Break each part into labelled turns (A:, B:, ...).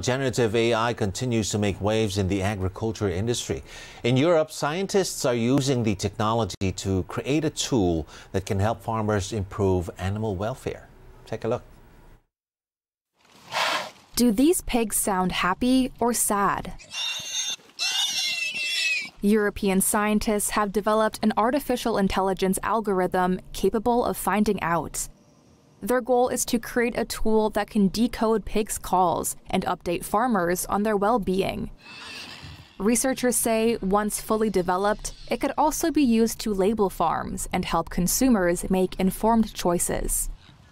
A: generative AI continues to make waves in the agriculture industry. In Europe, scientists are using the technology to create a tool that can help farmers improve animal welfare. Take a look.
B: Do these pigs sound happy or sad? European scientists have developed an artificial intelligence algorithm capable of finding out. Their goal is to create a tool that can decode pigs' calls and update farmers on their well-being. Researchers say once fully developed, it could also be used to label farms and help consumers make informed choices.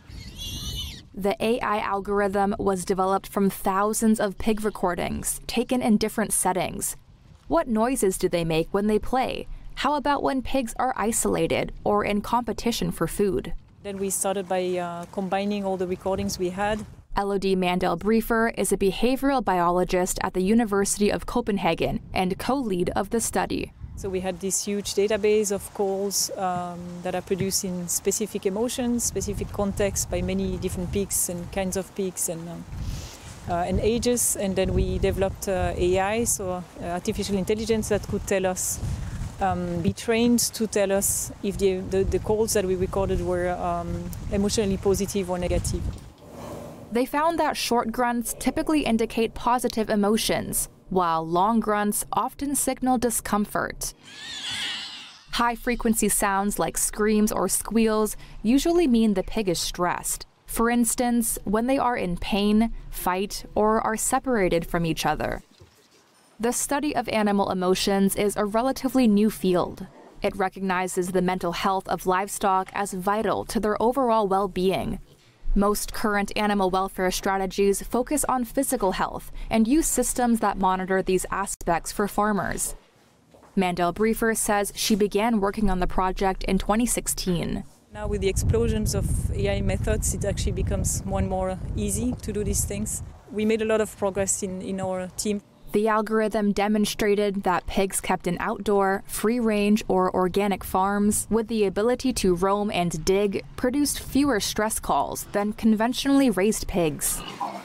B: The AI algorithm was developed from thousands of pig recordings taken in different settings. What noises do they make when they play? How about when pigs are isolated or in competition for food?
C: Then we started by combining all the recordings we had.
B: Elodie Mandel-Briefer is a behavioral biologist at the University of Copenhagen and co-lead of the study.
C: So we had this huge database of calls that are produced in specific emotions, specific contexts by many different pigs and kinds of pigs and ages. And then we developed AI, so artificial intelligence that could tell us, be trained to tell us if the calls that we recorded were emotionally positive or negative.
B: They found that short grunts typically indicate positive emotions, while long grunts often signal discomfort. High-frequency sounds like screams or squeals usually mean the pig is stressed. For instance, when they are in pain, fight, or are separated from each other. The study of animal emotions is a relatively new field. It recognizes the mental health of livestock as vital to their overall well-being. Most current animal welfare strategies focus on physical health and use systems that monitor these aspects for farmers. Mandel-Briefer says she began working on the project in 2016.
C: Now with the explosions of AI methods, it actually becomes more and more easy to do these things. We made a lot of progress in our team.
B: The algorithm demonstrated that pigs kept in outdoor, free-range, or organic farms with the ability to roam and dig produced fewer stress calls than conventionally raised pigs.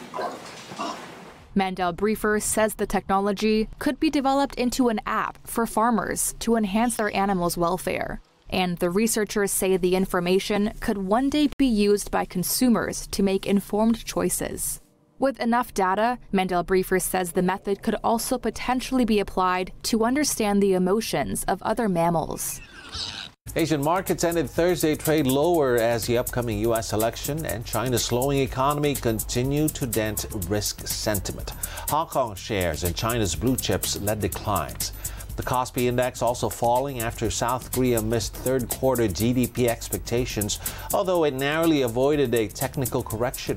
B: Mandel-Briefer says the technology could be developed into an app for farmers to enhance their animals' welfare. And the researchers say the information could one day be used by consumers to make informed choices. With enough data, Mandel-Briefer says the method could also potentially be applied to understand the emotions of other mammals.
A: Asian markets ended Thursday trade lower as the upcoming U.S. election and China's slowing economy continue to dent risk sentiment. Hong Kong shares and China's blue chips led declines. The Kospi index also falling after South Korea missed third quarter GDP expectations, although it narrowly avoided a technical correction.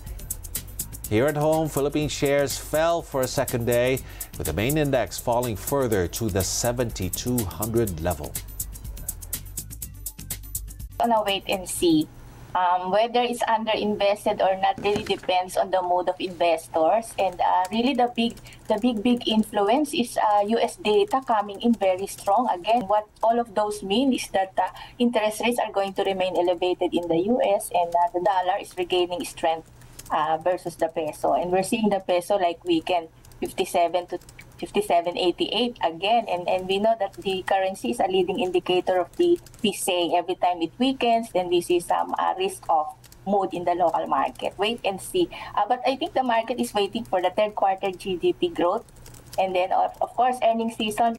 A: Here at home, Philippine shares fell for a second day, with the main index falling further to the 7,200 level.
D: On a wait and see. Whether it's underinvested or not really depends on the mood of investors. And really the big influence is US data coming in very strong. Again, what all of those mean is that interest rates are going to remain elevated in the US and the dollar is regaining strength versus the peso. And we're seeing the peso like weekend 57 to 57.88 again, and we know that the currency is a leading indicator of the PCE. Every time it weakens, then we see some risk of mood in the local market. Wait and see. But I think the market is waiting for the third quarter GDP growth, and then of course earnings season.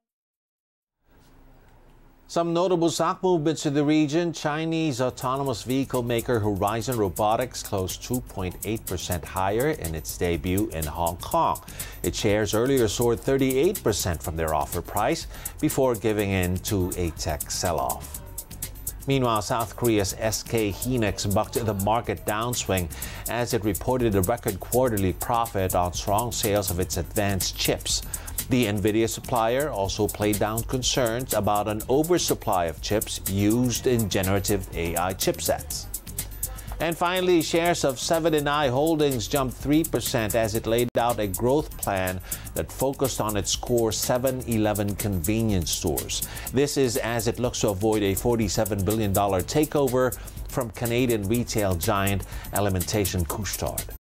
A: Some notable stock movements in the region. Chinese autonomous vehicle maker Horizon Robotics closed 2.8% higher in its debut in Hong Kong. Its shares earlier soared 38% from their offer price before giving in to a tech sell-off. Meanwhile, South Korea's SK Hynix bucked the market downswing as it reported a record quarterly profit on strong sales of its advanced chips. The NVIDIA supplier also played down concerns about an oversupply of chips used in generative AI chipsets. And finally, shares of Seven & i Holdings jumped 3% as it laid out a growth plan that focused on its core 7-Eleven convenience stores. This is as it looks to avoid a $47 billion takeover from Canadian retail giant Alimentation Couche-Tard.